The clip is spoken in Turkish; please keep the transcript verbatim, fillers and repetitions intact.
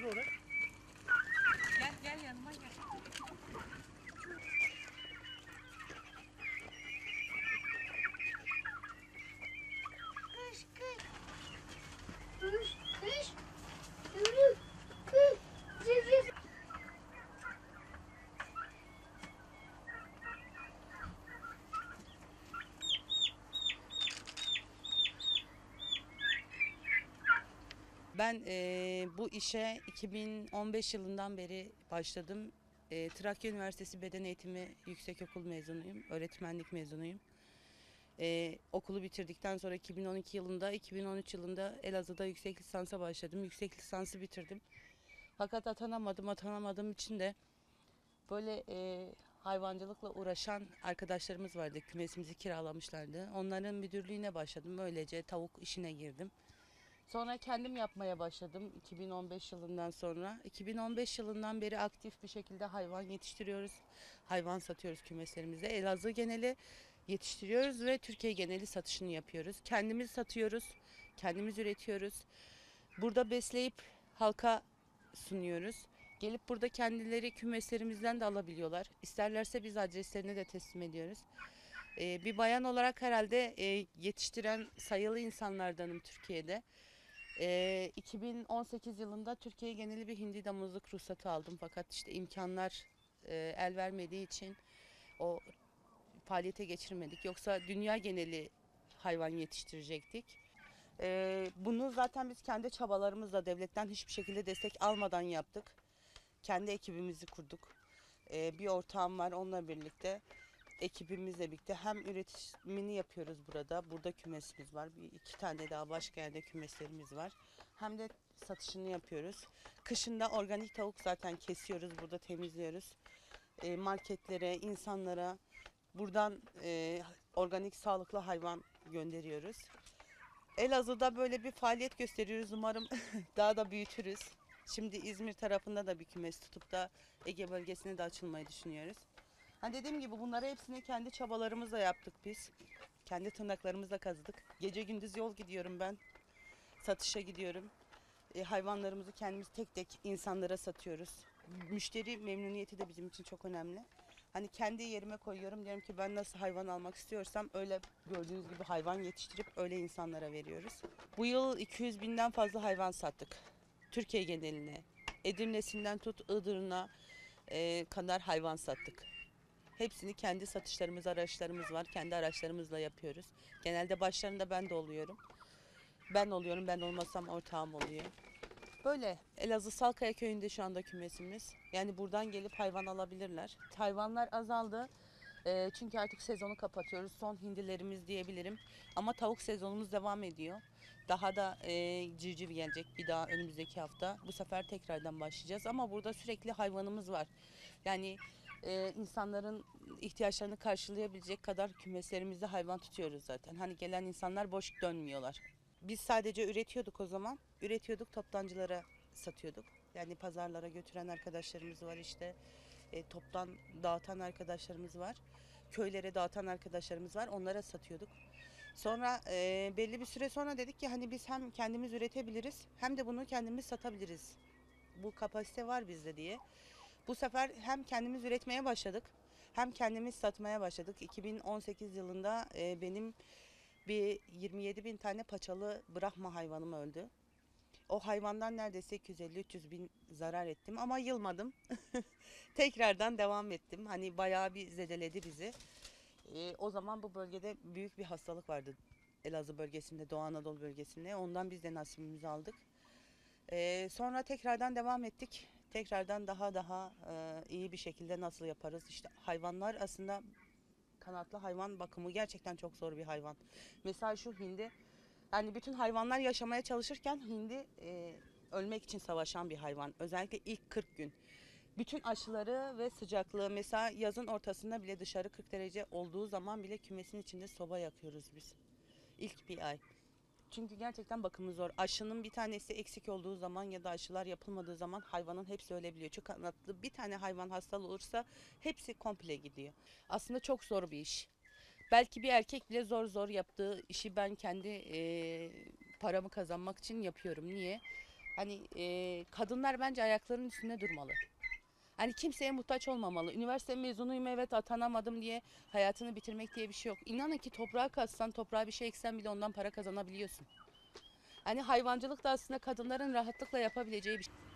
Otur oraya. Gel gel yanıma gel. Kış kış. Kış kış. Yürü. Kış. Ziz. Ben eee, bu işe iki bin on beş yılından beri başladım. Eee, Trakya Üniversitesi Beden Eğitimi Yüksekokul mezunuyum. Öğretmenlik mezunuyum. Eee, okulu bitirdikten sonra iki bin on iki yılında, iki bin on üç yılında Elazığ'da yüksek lisansa başladım. Yüksek lisansı bitirdim. Fakat atanamadım. Atanamadığım için de böyle eee, hayvancılıkla uğraşan arkadaşlarımız vardı. Kümesimizi kiralamışlardı. Onların müdürlüğüne başladım. Böylece tavuk işine girdim. Sonra kendim yapmaya başladım iki bin on beş yılından sonra. iki bin on beş yılından beri aktif bir şekilde hayvan yetiştiriyoruz. Hayvan satıyoruz kümeslerimizde. Elazığ geneli yetiştiriyoruz ve Türkiye geneli satışını yapıyoruz. Kendimiz satıyoruz, kendimiz üretiyoruz. Burada besleyip halka sunuyoruz. Gelip burada kendileri kümeslerimizden de alabiliyorlar. İsterlerse biz adreslerini de teslim ediyoruz. Ee, bir bayan olarak herhalde e, yetiştiren sayılı insanlardanım Türkiye'de. Ee, iki bin on sekiz yılında Türkiye geneli bir hindi damızlık ruhsatı aldım. Fakat işte imkanlar e, el vermediği için o faaliyete geçirmedik. Yoksa dünya geneli hayvan yetiştirecektik. Ee, bunu zaten biz kendi çabalarımızla devletten hiçbir şekilde destek almadan yaptık. Kendi ekibimizi kurduk. Ee, bir ortağım var, onunla birlikte ekibimizle birlikte hem üretimini yapıyoruz burada. Burada kümesimiz var. Bir iki tane daha başka yerde kümeslerimiz var. Hem de satışını yapıyoruz. Kışında organik tavuk zaten kesiyoruz. Burada temizliyoruz. E, marketlere, insanlara buradan e, organik sağlıklı hayvan gönderiyoruz. Elazığ'da böyle bir faaliyet gösteriyoruz. Umarım daha da büyütürüz. Şimdi İzmir tarafında da bir kümes tutup da Ege bölgesine de açılmayı düşünüyoruz. Hani dediğim gibi bunları hepsini kendi çabalarımızla yaptık biz. Kendi tırnaklarımızla kazıdık. Gece gündüz yol gidiyorum ben. Satışa gidiyorum. E, hayvanlarımızı kendimiz tek tek insanlara satıyoruz. Müşteri memnuniyeti de bizim için çok önemli. Hani kendi yerime koyuyorum, diyorum ki ben nasıl hayvan almak istiyorsam öyle gördüğünüz gibi hayvan yetiştirip öyle insanlara veriyoruz. Bu yıl iki yüz binden fazla hayvan sattık. Türkiye geneline. Edirne'sinden tut Iğdır'ına e, kadar hayvan sattık. Hepsini kendi satışlarımız, araçlarımız var. Kendi araçlarımızla yapıyoruz. Genelde başlarında ben de oluyorum. Ben oluyorum, ben olmasam ortağım oluyor. Böyle Elazığ Salkaya köyünde şu anda kümesimiz. Yani buradan gelip hayvan alabilirler. Hayvanlar azaldı. Ee, çünkü artık sezonu kapatıyoruz. Son hindilerimiz diyebilirim. Ama tavuk sezonumuz devam ediyor. Daha da e, civciv gelecek bir daha önümüzdeki hafta. Bu sefer tekrardan başlayacağız. Ama burada sürekli hayvanımız var. Yani e, insanların ihtiyaçlarını karşılayabilecek kadar kümeslerimizde hayvan tutuyoruz zaten. Hani gelen insanlar boş dönmüyorlar. Biz sadece üretiyorduk o zaman. Üretiyorduk, toptancılara satıyorduk. Yani pazarlara götüren arkadaşlarımız var işte. E, toptan dağıtan arkadaşlarımız var. Köylere dağıtan arkadaşlarımız var. Onlara satıyorduk. Sonra e, belli bir süre sonra dedik ki hani biz hem kendimiz üretebiliriz hem de bunu kendimiz satabiliriz. Bu kapasite var bizde diye. Bu sefer hem kendimiz üretmeye başladık hem kendimiz satmaya başladık. iki bin on sekiz yılında e, benim bir yirmi yedi bin tane paçalı Brahma hayvanım öldü. O hayvandan neredeyse iki yüz elli üç yüz bin zarar ettim ama yılmadım. Tekrardan devam ettim. Hani bayağı bir zedeledi bizi. Ee, o zaman bu bölgede büyük bir hastalık vardı. Elazığ bölgesinde, Doğu Anadolu bölgesinde. Ondan biz de nasibimizi aldık. Ee, sonra tekrardan devam ettik. Tekrardan daha daha e, iyi bir şekilde nasıl yaparız? İşte hayvanlar aslında kanatlı hayvan bakımı gerçekten çok zor bir hayvan. Mesela şu hindi, yani bütün hayvanlar yaşamaya çalışırken hindi e, ölmek için savaşan bir hayvan. Özellikle ilk kırk gün. Bütün aşıları ve sıcaklığı, mesela yazın ortasında bile dışarı kırk derece olduğu zaman bile kümesin içinde soba yakıyoruz biz. İlk bir ay. Çünkü gerçekten bakımı zor. Aşının bir tanesi eksik olduğu zaman ya da aşılar yapılmadığı zaman hayvanın hepsi ölebiliyor. Çünkü kanatlı bir tane hayvan hastalı olursa hepsi komple gidiyor. Aslında çok zor bir iş. Belki bir erkek bile zor zor yaptığı işi ben kendi e, paramı kazanmak için yapıyorum. Niye? Hani e, kadınlar bence ayaklarının üstünde durmalı. Hani kimseye muhtaç olmamalı. Üniversite mezunuyum, evet, atanamadım diye hayatını bitirmek diye bir şey yok. İnanın ki toprağa kazsan, toprağa bir şey eksen bile ondan para kazanabiliyorsun. Hani hayvancılık da aslında kadınların rahatlıkla yapabileceği bir şey.